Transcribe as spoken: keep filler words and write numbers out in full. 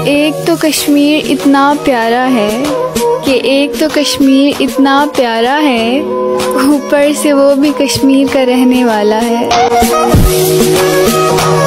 एक तो कश्मीर इतना प्यारा है कि एक तो कश्मीर इतना प्यारा है, ऊपर से वो भी कश्मीर का रहने वाला है।